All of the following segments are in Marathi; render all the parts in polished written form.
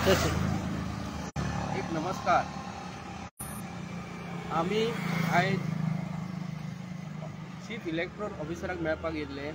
एक नमस्कार. आम्ही आयज चीफ इलेक्टोरल ऑफिसराक मेळपाक येयल्ले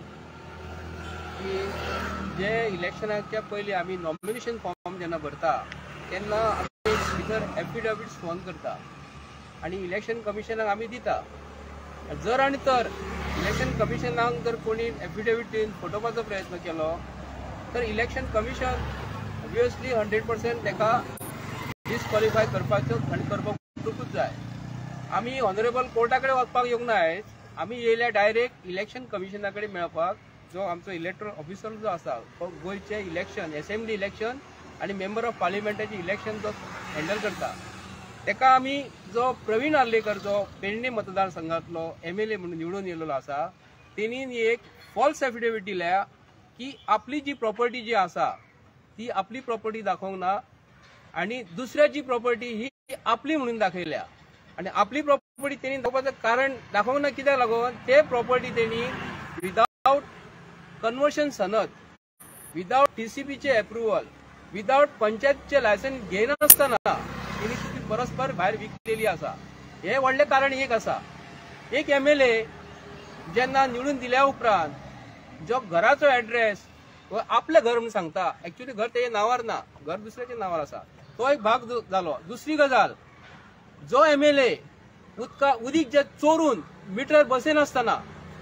की जे इलेक्शनाच्या पयलीं आमी नॉमिनेशन फॉर्म जेन्ना भरता तेन्ना आमी भितर एफिडेविट्स फोन करता आनी इलेक्शन कमिशनाक आमी दिता. जर आनी तर इलेक्शन कमिशनाक जर कोणी एफिडेविट दिवन फटोवपाचो प्रयत्न केलो तर इलेक्शन कमिशन ऑब्वियसली 100% तेका डिस्क्वॉलिफाय करपाचो आनी करपाकूच जाय. आमी ऑनरेबल कोर्टा कडेन वचपाक येवंक ना. आयज आमी येयल्या डायरेक्ट इलेक्शन कमिशना कडेन मेळपाक. जो आमचो इलेक्टोरल ऑफिसर जो आसा तो गोंयचे इलेक्शन असेंब्ली इलेक्शन आनी मेंबर ऑफ पार्लिमेंटाचे इलेक्शन जो हँडल करता तेका आमी जो प्रवीण आर्लेकर जो पेडणे मतदारसंघातलो MLA म्हणून निवडून येयल्लो आसा तेणी एक फॉल्स एफिडेविट दिल्या की आपली जी प्रॉपर्टी जी आसा ती आपली प्रॉपर्टी दाखोवंक ना आनी दुसऱ्याची प्रॉपर्टी ही आपली म्हणून दाखयल्या. आनी आपली प्रॉपर्टी तेणी दाखोवपाचें कारण दाखोवंक ना कित्याक लागून ते प्रॉपर्टी तेणी विदाउट कन्वर्शन सनद, विदाउट TCPचे अप्रुवल, विदाउट पंचायतचे लायसन्स घेनासतना तेणी ती परस्पर भायर विकलेली आसा. हे व्हडलें कारण एक आसा. एक MLA जेन्ना निवडून दिल्या उपरांत जो घराचो एड्रेस आपले घर म्हणून सांगता, एक्चुअली घर तेजे नांवार ना, घर दुसऱ्याच्या नांवार आसा, तो एक भाग जालो. दुसरी गजाल, जो MLA उदीक जे चोरून मिटर बसयनासतना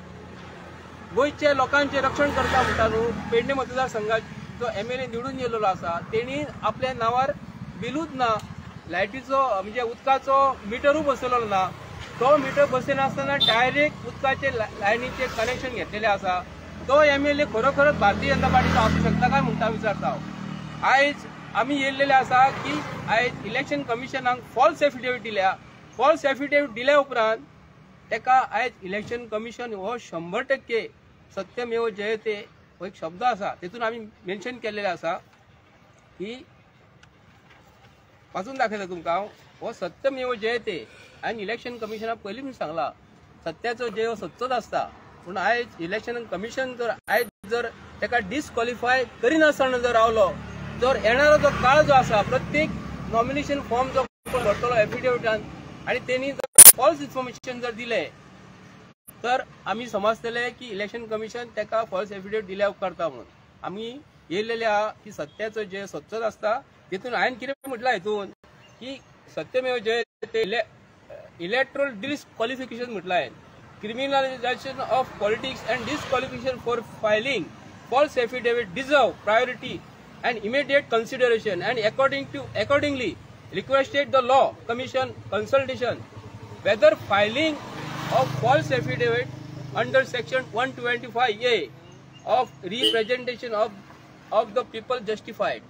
गोंयच्या लोकांचे रक्षण करता म्हणटा न्हू, पेडणे मतदारसंघात जो MLA निवडून येयल्लो आसा तेणी आपल्या नांवार बिलूच ना, लायटीचो म्हणजे उदकाचो मिटरूच बसयलो ना, तो मिटर बसयनासतना डायरेक्ट उदकाचे लायनीचे कनेक्शन घेतलेले आसा. तो MLA खरोखरच भारतीय जनता पार्टीचो आसूं शकता काय म्हणटा विचारता हांव. आयज आमी येयल्लेले आसा की आयज इलेक्शन कमिशनाक फॉल्स एफिडेविट दिल्या. फॉल्स एफिडेविट दिल्या उपरांत तेका आयज इलेक्शन कमिशन हो 100% सत्यमेव जयते हो एक शब्द आसा तेतून आमी मेन्शन केल्लेले आसा की वाचून दाखयता तुमकां हांव. हो सत्यमेव जयते. आनी इलेक्शन कमिशनाक पयलीं म्हणून सांगला सत्याचो जय हो सत्योच आसता. पूण आयज इलेक्शन कमिशन जर आयज जर तेका डिस्क्वॉलिफाय करिनासतना जर रावलो, जर येणारो जो काळ जो आसा प्रत्येक नॉमिनेशन फॉर्म जो भरतलो एफिडेविटान आनी तेणी जर फॉल्स इन्फॉर्मेशन जर दिले तर आमी समजतले की इलेक्शन कमिशन तेका फॉल्स एफिडेविट दिल्या उपकारता म्हणून. आमी येयल्लेले आहा की सत्याचो जय सत्योच आसता. तेतून हांवें कितें म्हटलां हितून की सत्यमेव जयते इलेक्टोरल डिस्क्वॉलिफिकेशन म्हटलां हांवें. Criminalization of politics and disqualification for filing false affidavit deserve priority and immediate consideration, and accordingly requested the law commission consultation whether filing of false affidavit under section 125A of representation of the people justified.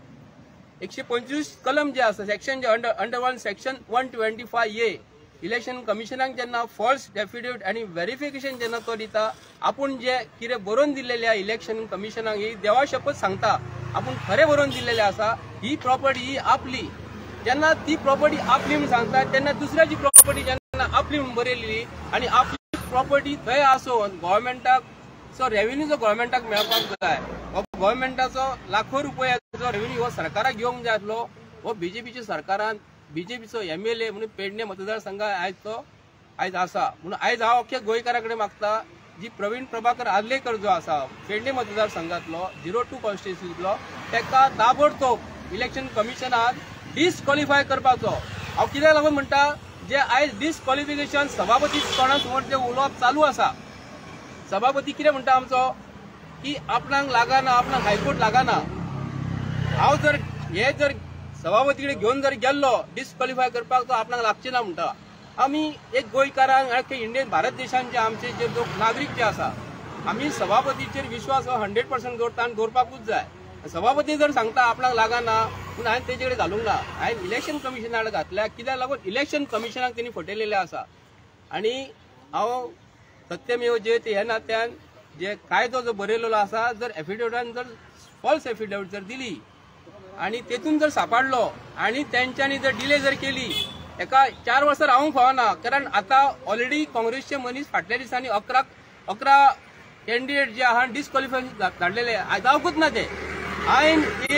125 कलम जे आसा सेक्शन जे under one section 125A election कमिशनाक जेन्ना फॉल्स एफिडेविट आनी व्हेरिफिकेशन जेन्ना तो दिता, आपूण जे कितें बरोवन दिल्लेले इलेक्शन कमिशनाक ही देवा शपथ सांगता आपूण खरें बरोवन दिल्लेले आसा, ही प्रॉपर्टी ही आपली. जेन्ना ती प्रॉपर्टी आपली म्हणून सांगता तेन्ना दुसऱ्याची प्रॉपर्टी जेन्ना आपली म्हणून बरयल्ली आनी आपली प्रॉपर्टी थंय आसून गव्हर्मेंटाचो रेव्हेन्यू जो गव्हर्मेंटाक मेळपाक जाय, हो गव्हर्मेंटाचो लाखो रुपयाचो रेव्हेन्यू हो सरकाराक घेवंक जाय आसलो, हो BJPच्या सरकारान BJPचो MLA म्हणून पेडणे मतदारसंघात आयज आसा. म्हणून आयज हांव अख्ख्या गोंयकारा कडेन मागता जी प्रवीण प्रभाकर आर्लेकर जो आसा पेडणे मतदारसंघातलो 02 कॉन्स्टिट्युन्सीतलो तेका ताबडतोब इलेक्शन कमिशनान डिस्क्वॉलिफाय करपाचो. हांव कित्याक लागून म्हणटा, जे आयज डिस्क्वॉलिफिकेशन सभापती कोणा समोर जे उलोवप चालू आसा, सभापती कितें म्हणटा आमचो की आपणाक लागना, आपणाक हायकोर्ट लागना. हांव जर हे जर सभापती कडेन घेवन जर गेल्लो डिस्क्वॉलिफाय करपाक तो आपणाक लागचे ना म्हणटा. आमी एक गोंयकारांक इंडियन भारत देशान जे आमचे जे लोक नागरीक जे आसा आमी सभापतीचेर विश्वास हो 100% दवरता आनी दवरपाकूच जाय. सभापती जर सांगता आपणाक लागना पूण हांवें तेजे कडेन घालूंक ना, हांवें इलेक्शन कमिशना कडेन घातल्या. कित्याक लागून इलेक्शन कमिशनाक तेणी फटयलेले आसा. आनी हांव सत्यमेव जयते ह्या नात्यान जे कायदो जो बरयलेलो आसा, जर एफिडेविटान जर फॉल्स एफिडेविट जर दिली आनी तेतून जर सांपाडलो आनी तेंच्यांनी जर डिले जर केली, एका 4 वर्सां रावूंक फावना. कारण आतां ऑलरेडी काँग्रेसचे मनीस फाटल्या दिसांनी 11 कॅन्डिडेट जे आहा डिस्क्वॉलिफाय धाडलेले, जावंकूच ना ते. हांवें एक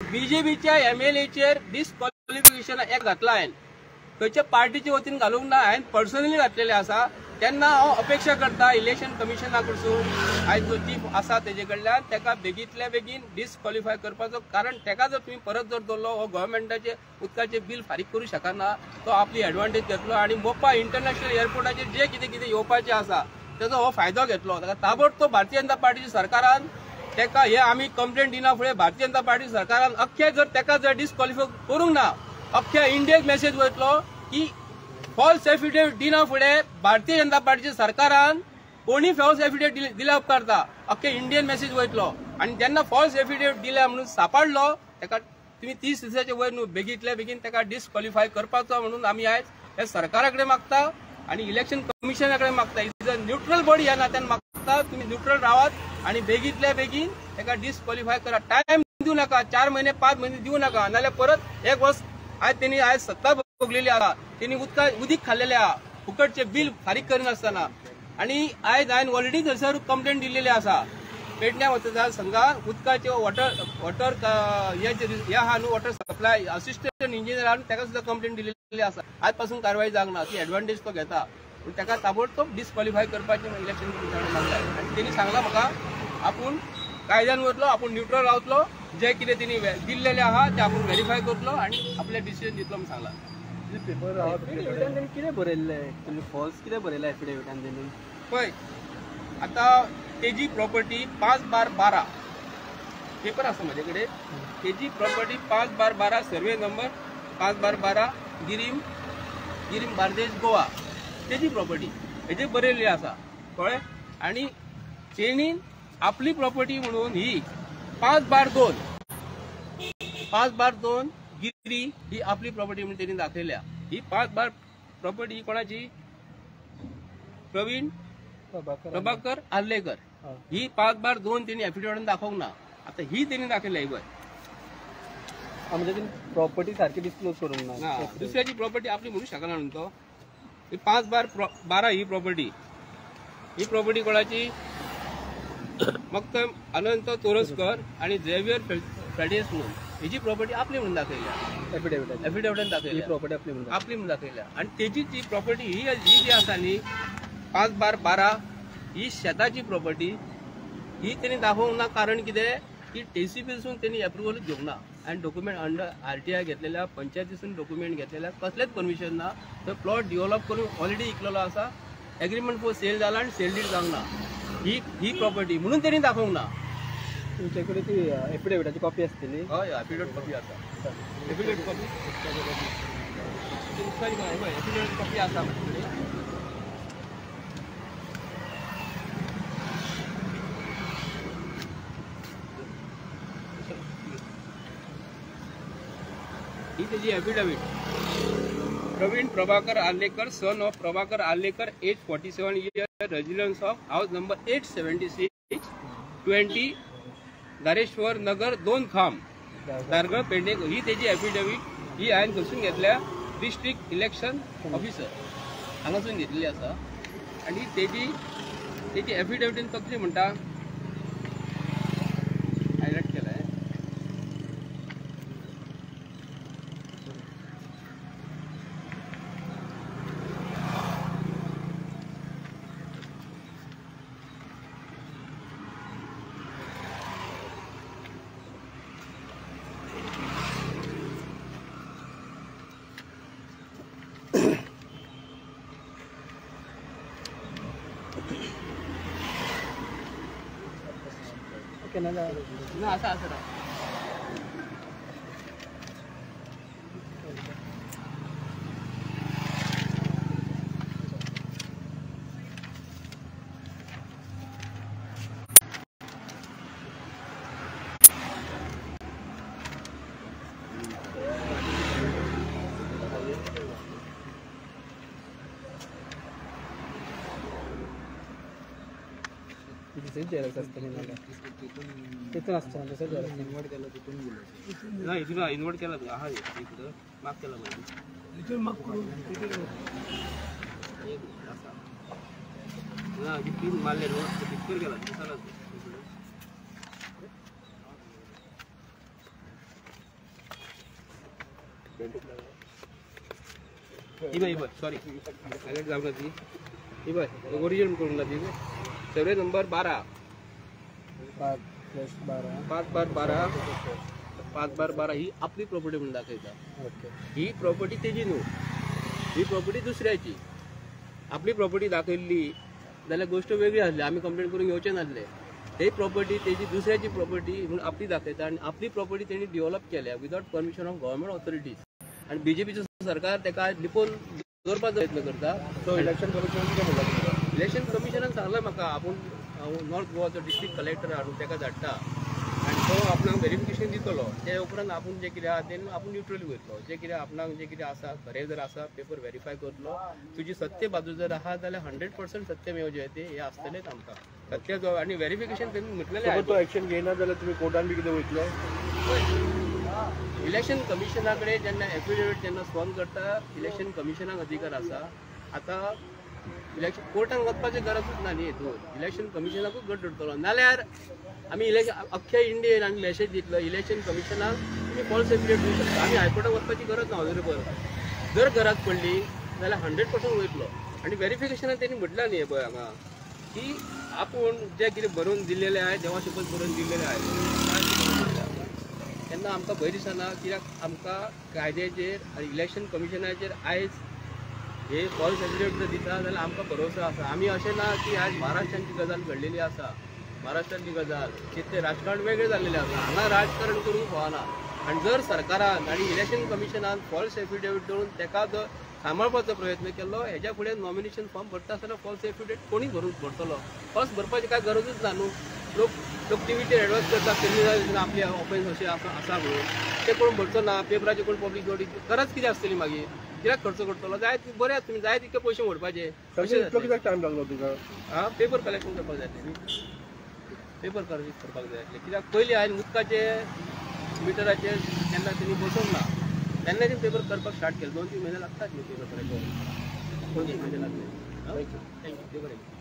बीजेपीच्या MLAचेर डिस्क्वॉलिफिकेशन एक घातला हांवें, खंयच्या पार्टीच्या वतीन घालूंक ना, हांवें पर्सनली घातलेले आसा. तेन्ना हांव अपेक्षा करता इलेक्शन कमिशना कडसून आयज जो चीफ आसा तेजे कडल्यान तेका बेगींतल्या बेगीन डिस्क्वॉलिफाय करपाचो. कारण तेका जर तुम्ही परत जर दवरलो, हो गव्हर्मेंटाचे उदकाचे बील फारीक करूं शकना, तो आपली एडवांटेज घेतलो आनी मोपा इंटरनॅशनल एअरपोर्टाचेर जे कितें येवपाचें आसा तेजो हो फायदो घेतलो. ताका ताबडतोब भारतीय जनता पार्टीच्या सरकारान तेका हे आमी कंप्लेंट दिना फुडें भारतीय जनता पार्टी सरकारान अख्खे जर तेका जर डिस्क्वॉलिफाय करूंक ना, अख्ख्या इंडियेक मेसेज वयतलो की फॉल्स एफिडेविट दिना फुडें भारतीय जनता पार्टीच्या सरकारान कोणी फॉल्स एफिडेविट दिल्या उपकारता अख्खे इंडियन मेसेज वयतलो. आनी जेन्ना फॉल्स एफिडेविट दिल्या म्हणून सापडलो तेका तुम्ही 30 दिसाचे वयर न्हू, बेगींतल्या बेगीन तेका डिस्क्वॉलिफाय करपाचो म्हणून आमी आयज हे सरकारा कडेन मागता आनी इलेक्शन कमिशना कडेन मागता. इज अ न्यूट्रल बॉडी ह्या नात्यान मागता तुम्ही न्यूट्रल रावात आनी बेगींतल्या बेगीन तेका डिस्क्वॉलिफाय करा. टायम दिवं नाका, 4 महिने 5 महिने दिवं नाका, नाल्यार परत एक वर्स आज त्यांनी आज सत्ता भोगलेली आहा, त्यांनी उदीक खाल्लेले आहा, फुकटचे बिल फारीक करिनासतना. आणि आज हांवें ऑलरेडी थंयसर कंप्लेंट दिल्लेली आसा. पेडण्या मतदारसंघात उदकाचे वॉटर हे आहा न्हू, वॉटर सप्लाय असिस्टंट इंजिनियर आहा, ताका सुद्धा कंप्लेंट दिलेली आसा. आज पासून कारवाई जावना, ती एडवांटेज तो घेता. पूण ताका ताबडतोब डिस्क्वॉलिफाय करपाचें इलेक्शन कमिशनान मागलां. आनी तेणी सांगलां म्हाका आपूण कायद्यान वतलो, आपूण न्यूट्रल रावतलो, जे कितें तेणी दिल्लेले आहा ते आपूण व्हेरीफाय करतलो आनी आपले डिसिजन दितलो म्हणून सांगलां. पेपर कितें बरयल्लें तुमी, फॉल्स कितें बरयलें एफिडेविटान तेणी? पळय आतां तेजी प्रॉपर्टी 5/12 पेपर आसा म्हाजे कडेन. तेजी property 5/12 survey number 5/12 Girim Bardez Goa, तेजी प्रॉपर्टी हेजे बरयल्ली आसा कळ्ळें. आनी तेणी आपली प्रॉपर्टी म्हणून ही 5/2 गिरी ही आपली प्रॉपर्टी म्हणून त्यांनी दाखयल्या. ही 5/12 प्रॉपर्टी ही कोणाची? प्रवीण प्रभाकर आर्लेकर. ही 5/2 त्यांनी एफिडेविटान दाखवूंक ना. आता ही त्यांनी दाखयल्या. ही बघ म्हणजे प्रॉपर्टी सारखी डिस्क्लोज करूंक ना, दुसऱ्याची प्रॉपर्टी आपली म्हणू शकना न्हू तो. ही 5/12 ही प्रॉपर्टी कोणाची? फक्त अनंत तोरसकर आणि झेवियर फ्रेडियस म्हणून हिची प्रॉपर्टी आपली म्हणून दाखयल्या. एफिडेविटान दाखयल्या प्रॉपर्टी आपली म्हणून दाखयल्या. आणि तेजी जी प्रॉपर्टी ही जी आसा न्ही 5/12 ही शेताची प्रॉपर्टी, ही त्यांनी दाखोवंक ना. कारण कितें की TCPसून त्यांनी अप्रुवल घेवंक ना आणि डॉक्युमेंट अंडर RTI घेतलेल्या, पंचायतीसून डॉक्युमेंट घेतलेल्या, कसलेच परमिशन ना. तो प्लॉट डेव्हलप करून ऑलरेडी विकलेलो आसा, एग्रीमेंट फॉर सेल जाला आणि सेल डीड जावंक ना. ही प्रॉपर्टी म्हणून त्यांनी दाखवंक ना. तुमच्याकडे ती एफिडेविटाची कॉपी असतली? हय, एफिडेविट कॉपी आसा. एफिडेविट कॉपी एफिडेविट कॉपी आसा म्हाजे कडेन. ही त्याची affidavit. Praveen Prabhakar Arlekar, son of Prabhakar Arlekar, age 47 years, residence of house number 876, 20 Dhareshwar Nagar 2 खांब, दारगळ पेडणे. ही त्याची एफिडेविट ही हांवें खंयसून घेतल्या? डिस्ट्रिक्ट इलेक्शन ऑफिसर हांगासून घेतलेली आसा. आनी तेजी एफिडेविटीन तो कितें म्हणटा? हायलायट केलाय. ना असं जेरॉक्स असतली ना, तिथून असतं ना तसं जेरॉक्स. इन्व्हर्ट केलं तिथून गेलं ना, इथून इन्व्हर्ट केलं हा इकडं माग केलं म्हणजे इथून माग करून ना तीन मारले पिक्चर गेला. सॉरी ओरिजिनल करून दी सर्वे नंबर 12 5/12 ही आपली प्रॉपर्टी म्हणून दाखयता. ही प्रॉपर्टी तेजी न्हू, ही प्रॉपर्टी दुसऱ्याची. आपली प्रॉपर्टी दाखयल्ली जाल्यार गोष्ट वेगळी आसली, आमी कंप्लेंट करून येवचे नासले. ही प्रॉपर्टी तेजी दुसऱ्याची प्रॉपर्टी म्हणून आपली दाखयता आनी आपली प्रॉपर्टी तेणी डेव्हलप केल्या without permission of government authorities. आणि बीजेपीचो सरकार तेका लिपोवन दवरपाचो यत्न करता. सो इलेक्शन कमिशन कितें म्हणटा? इलेक्शन कमिशनान सांगलें म्हाका आपूण नॉर्थ गोवाचो डिस्ट्रिक्ट कलेक्टर हाडून तेका धाडटा आनी तो आपणाक व्हेरिफिकेशन दितलो. ते उपरांत आपूण जे कितें आहा तेन्ना आपूण न्यूट्रली वयतलो. जे कितें आपणाक जे कितें आसा खरें जर आसा पेपर व्हेरीफाय करतलो. तुजी सत्य बाजू जर आहा जाल्यार 100% सत्यमेव जयते हे आसतलेच आमकां सत्य जो. आनी व्हेरिफिकेशन तेमी म्हटलेलें तो एक्शन घेयना जाल्यार तुमी कोर्टान बी कितें वयतले? इलेक्शन कमिशना कडेन जेन्ना एफिडेविट जेन्ना स्पॉन करता इलेक्शन कमिशनाक अधिकार आसा. आतां इलेक्शन कोर्टान वचपाची गरजूच ना न्ही. हेतून इलेक्शन कमिशनाकूच गट धरतलो. नाल्यार आमी इलेक्शन अख्ख्या इंडियेन आमी मॅसेज दितलो इलेक्शन कमिशनाक तुमी फॉल्स एफिडेविट दिवं शकता. आमी हायकोर्टाक वचपाची गरज ना. ऑनरेबल जर गरज पडली जाल्यार 100% वयतलो. आनी व्हेरिफिकेशनान तेणी म्हटलां न्ही पळय हांगा की आपूण जे कितें बरोवन दिल्लेलें आहाय देवा शपथ बरोवन दिल्लेलें आहाय तेन्ना आमकां भंय दिसना. कित्याक आमकां कायद्याचेर आनी इलेक्शन कमिशनाचेर आयज हे फॉल्स एफिडेविट जर दिता जाल्यार आमकां भरोसो आसा. आमी अशें ना की आज महाराष्ट्रांची गजाल घडलेली आसा. महाराष्ट्रांतली गजाल कितें राजकारण वेगळें जाल्लेलें आसा. हांगा राजकारण करूंक फावना. आनी जर सरकारान आनी इलेक्शन कमिशनान फॉल्स एफिडेविट दवरून तेका जर सांबाळपाचो प्रयत्न केलो हेज्या फुडें नॉमिनेशन फॉर्म भरता आसतना फॉल्स एफिडेविट कोणी भरतलो? फॉल्स भरपाची काय गरजूच ना न्हू. लोक टीव्हीचेर एडवर्स करता क्रिमिनल आपली ऑफेन्स अशें आसा म्हणून ते कोण भरचो ना. पेपराचेर कोण पब्लीक गरज कितें आसतली मागीर कित्याक खर्च करतलो? जाय बरें तुमी जाय तितके पयशे मोडपाचे. टायम लागलो तुका? हां पेपर कलेक्शन करपाक जाय आसलें. पेपर कलेक्ट करपाक जाय आसलें. कित्याक पयलीं हांवें उदकाचे मिटराचेर जेन्ना तेणी बसोवंक ना तेन्ना तेणी पेपर करपाक स्टार्ट केलें. 2-3 म्हयने लागतात न्ही पेपर करपाक. 2-3 म्हयने लागले. थँक्यू.